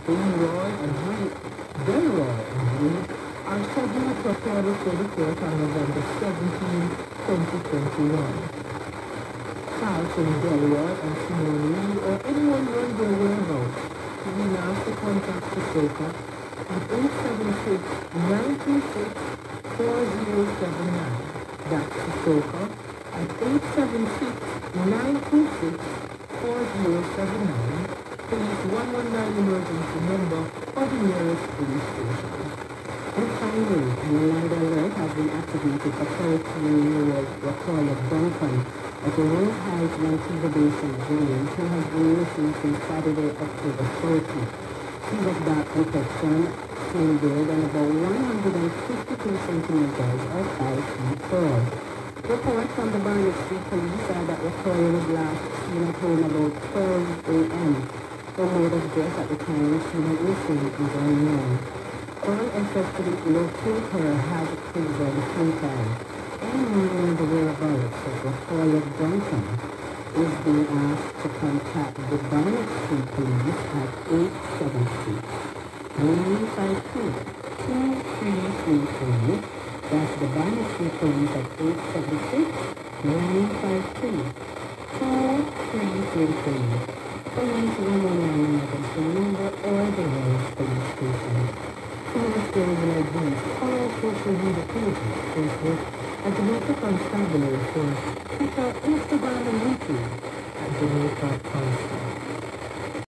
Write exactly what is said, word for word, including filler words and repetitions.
Roy and Mike Delroy and Reed are scheduled to appear before the court on November seventeenth, twenty twenty-one. Carlton Delroy and Simone Reed or anyone known their whereabouts to be asked to contact the SOCA at eight seven six, nine two six, four zero seven nine. That's the SOCA at eight seven six, nine two six, four zero seven nine. Police one one nine emergency number or the nearest police station. And finally, an alert alert has been activated for thirteen-year-old Latoya Duncan at the Rose Heights Montego Bay Saint James, who has been missing since Saturday, October fourteenth. She was dark complexion, slim build, and about one hundred fifty-two centimeters or five feet tall. Reports from the Barnett Street Police are that Latoya was last seen at home about twelve a m Her mode of dress at the time she went missing is unknown. All efforts to locate her have failed futile. Anyone knowing the whereabouts of Latoya Duncan is being asked to contact the Barnett Street Police at eight seven six, nine five two, two three three three. That's the Barnett Street Police at eight seven six, nine five two, two three three three. Police one one nine emergency number or the Rose Police Station. For more stories and advice, follow social media pages, Facebook, at Jamaica Constabulary for Twitter, Instagram, and YouTube at Jamaica Constabulary.